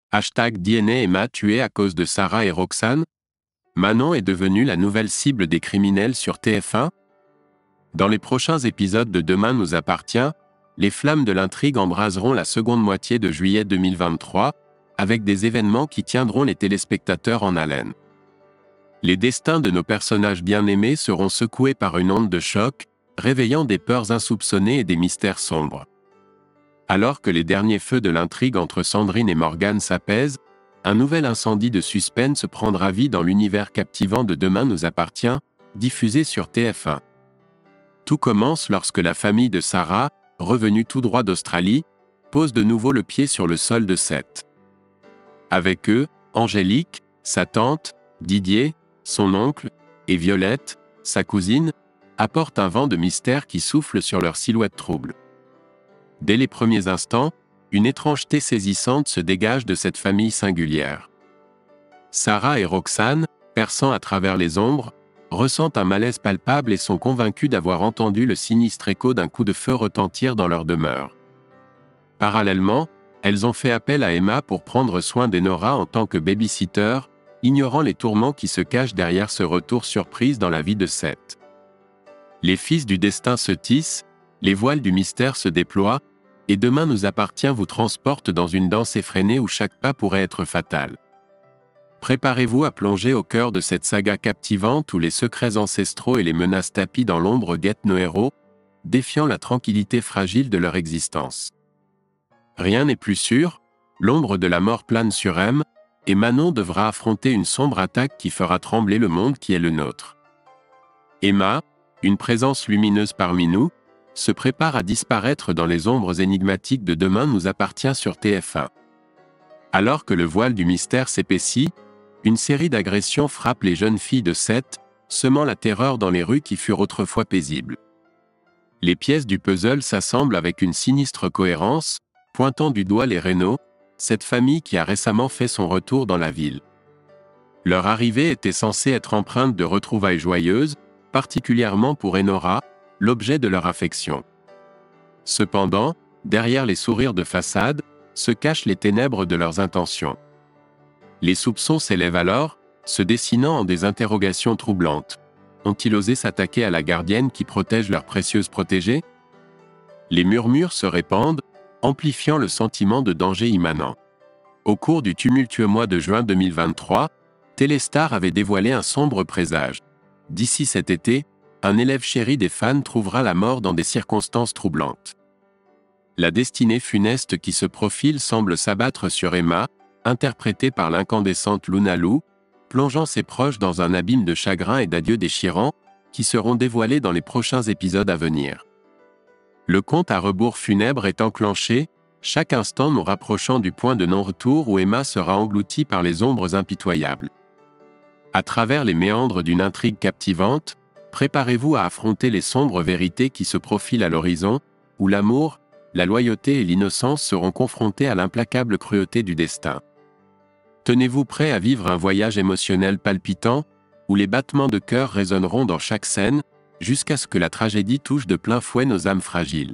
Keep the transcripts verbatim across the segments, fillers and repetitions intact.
Hashtag D N A Emma tuée à cause de Sarah et Roxane. Manon est devenue la nouvelle cible des criminels sur T F un. Dans les prochains épisodes de Demain nous appartient, les flammes de l'intrigue embraseront la seconde moitié de juillet deux mille vingt-trois, avec des événements qui tiendront les téléspectateurs en haleine. Les destins de nos personnages bien-aimés seront secoués par une onde de choc, réveillant des peurs insoupçonnées et des mystères sombres. Alors que les derniers feux de l'intrigue entre Sandrine et Morgane s'apaisent, un nouvel incendie de suspense prendra vie dans l'univers captivant de Demain nous appartient, diffusé sur T F un. Tout commence lorsque la famille de Sarah, revenue tout droit d'Australie, pose de nouveau le pied sur le sol de Seth. Avec eux, Angélique, sa tante, Didier, son oncle, et Violette, sa cousine, apportent un vent de mystère qui souffle sur leur silhouette trouble. Dès les premiers instants, une étrangeté saisissante se dégage de cette famille singulière. Sarah et Roxane, perçant à travers les ombres, ressentent un malaise palpable et sont convaincus d'avoir entendu le sinistre écho d'un coup de feu retentir dans leur demeure. Parallèlement, elles ont fait appel à Emma pour prendre soin d'Enora en tant que baby-sitter, ignorant les tourments qui se cachent derrière ce retour surprise dans la vie de Seth. Les fils du destin se tissent, les voiles du mystère se déploient, et Demain nous appartient vous transporte dans une danse effrénée où chaque pas pourrait être fatal. Préparez-vous à plonger au cœur de cette saga captivante où les secrets ancestraux et les menaces tapis dans l'ombre guettent nos héros, défiant la tranquillité fragile de leur existence. Rien n'est plus sûr, l'ombre de la mort plane sur M, et Manon devra affronter une sombre attaque qui fera trembler le monde qui est le nôtre. Emma, une présence lumineuse parmi nous, se prépare à disparaître dans les ombres énigmatiques de Demain nous appartient sur T F un. Alors que le voile du mystère s'épaissit, une série d'agressions frappe les jeunes filles de Seth, semant la terreur dans les rues qui furent autrefois paisibles. Les pièces du puzzle s'assemblent avec une sinistre cohérence, pointant du doigt les Reynaud, cette famille qui a récemment fait son retour dans la ville. Leur arrivée était censée être empreinte de retrouvailles joyeuses, particulièrement pour Enora, l'objet de leur affection. Cependant, derrière les sourires de façade, se cachent les ténèbres de leurs intentions. Les soupçons s'élèvent alors, se dessinant en des interrogations troublantes. Ont-ils osé s'attaquer à la gardienne qui protège leur précieuse protégée? Les murmures se répandent, amplifiant le sentiment de danger immanent. Au cours du tumultueux mois de juin deux mille vingt-trois, Téléstar avait dévoilé un sombre présage. D'ici cet été, un élève chéri des fans trouvera la mort dans des circonstances troublantes. La destinée funeste qui se profile semble s'abattre sur Emma, interprétée par l'incandescente Luna Lou, plongeant ses proches dans un abîme de chagrin et d'adieux déchirants, qui seront dévoilés dans les prochains épisodes à venir. Le compte à rebours funèbre est enclenché, chaque instant nous rapprochant du point de non-retour où Emma sera engloutie par les ombres impitoyables. À travers les méandres d'une intrigue captivante, préparez-vous à affronter les sombres vérités qui se profilent à l'horizon, où l'amour, la loyauté et l'innocence seront confrontés à l'implacable cruauté du destin. Tenez-vous prêt à vivre un voyage émotionnel palpitant, où les battements de cœur résonneront dans chaque scène, jusqu'à ce que la tragédie touche de plein fouet nos âmes fragiles.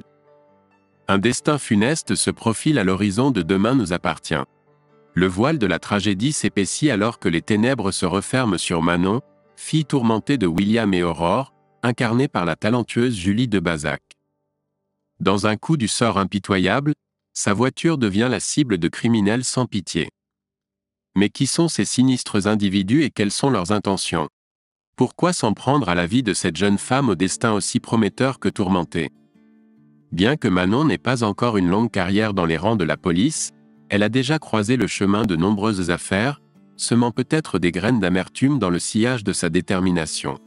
Un destin funeste se profile à l'horizon de Demain nous appartient. Le voile de la tragédie s'épaissit alors que les ténèbres se referment sur Manon, fille tourmentée de William et Aurore, incarnée par la talentueuse Julie de Bazac. Dans un coup du sort impitoyable, sa voiture devient la cible de criminels sans pitié. Mais qui sont ces sinistres individus et quelles sont leurs intentions? Pourquoi s'en prendre à la vie de cette jeune femme au destin aussi prometteur que tourmenté? Bien que Manon n'ait pas encore une longue carrière dans les rangs de la police, elle a déjà croisé le chemin de nombreuses affaires, semant peut-être des graines d'amertume dans le sillage de sa détermination.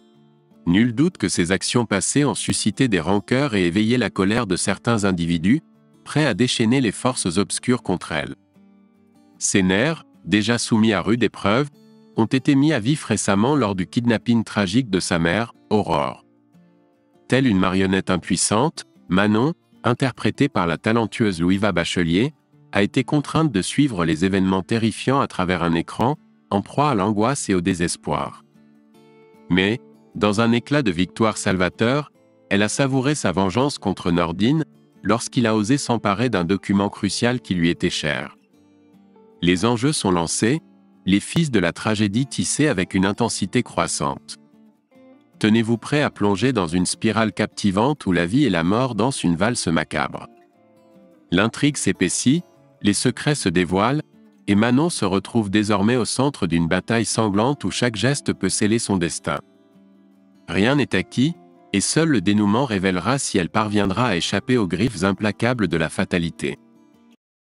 Nul doute que ses actions passées ont suscité des rancœurs et éveillé la colère de certains individus, prêts à déchaîner les forces obscures contre elle. Ses nerfs, déjà soumis à rude épreuve, ont été mis à vif récemment lors du kidnapping tragique de sa mère, Aurore. Telle une marionnette impuissante, Manon, interprétée par la talentueuse Louisa Bachelier, a été contrainte de suivre les événements terrifiants à travers un écran, en proie à l'angoisse et au désespoir. Mais, dans un éclat de victoire salvateur, elle a savouré sa vengeance contre Nordine, lorsqu'il a osé s'emparer d'un document crucial qui lui était cher. Les enjeux sont lancés, les fils de la tragédie tissés avec une intensité croissante. Tenez-vous prêt à plonger dans une spirale captivante où la vie et la mort dansent une valse macabre. L'intrigue s'épaissit, les secrets se dévoilent, et Manon se retrouve désormais au centre d'une bataille sanglante où chaque geste peut sceller son destin. Rien n'est acquis, et seul le dénouement révélera si elle parviendra à échapper aux griffes implacables de la fatalité.